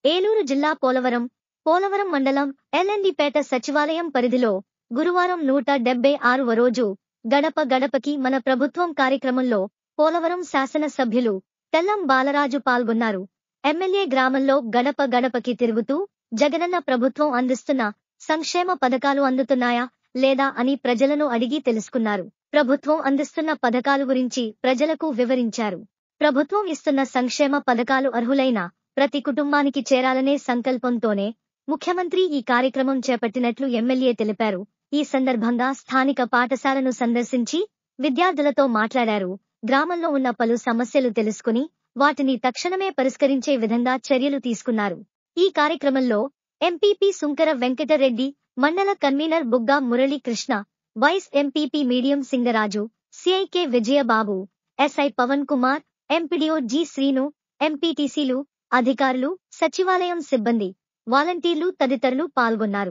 ఏలూరు జిల్లా పోలవరం మండలం ఎల్ఎన్డిపేట సచివాలయం పరిధిలో గురువారం 176వ రోజు గడప గడపకి మన ప్రభుత్వం కార్యక్రమంలో పోలవరం శాసన సభ్యులు తెల్లం బాలరాజు పాల్గొన్నారు. ఎమ్మెల్యే గ్రామంలో గడప గడపకి తిరుగుతూ జగనన్న ప్రభుత్వం అందిస్తున్న సంక్షేమ పథకాలు అందుతున్నాయా లేదా అని ప్రజలను అడిగి తెలుసుకున్నారు. ప్రభుత్వం అందిస్తున్న పథకాల గురించి ప్రజలకు వివరించారు. ప్రభుత్వం ఇస్తున్న సంక్షేమ పథకాలు అర్హులైన ప్రతి కుటుంబానికి చేరాలనే సంకల్పంతోనే ముఖ్యమంత్రి ఈ కార్యక్రమం చేపట్టినట్లు ఎమ్మెల్యే తెలిపారు. ఈ సందర్భంగా స్థానిక పాఠశాలను సందర్శించి విద్యార్థులతో మాట్లాడారు. గ్రామంలో ఉన్న పలు సమస్యలు తెలుసుకుని వాటిని తక్షణమే పరిష్కరించే విధంగా చర్యలు తీసుకున్నారు. ఈ కార్యక్రమంలో ఎంపీపీ సుంకర వెంకటరెడ్డి, మండల convener Bugga Murali Krishna, vice MPP మీడియం సింగరాజు, సిఐకే Vijayababu, SI Pavan Kumar, MPDO G Srinu, ఎంపీటీసీలు, అధికారులు, సచివాలయం సిబ్బంది, వాలంటీర్లు తదితరులు పాల్గొన్నారు.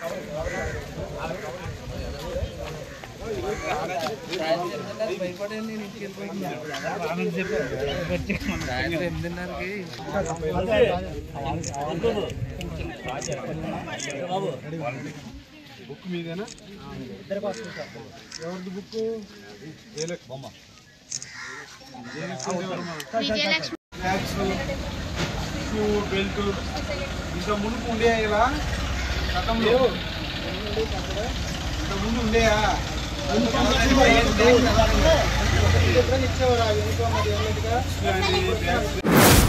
బుక్ మీదేనా? ఎవరిది బుక్? బొమ్మ బెల్ట్ ఇంకా మునుపు ఉండేయా? ఇలా గతంలో ఇంత ముందు ఉండేయా? ఇచ్చేవారా యూనిఫామ్?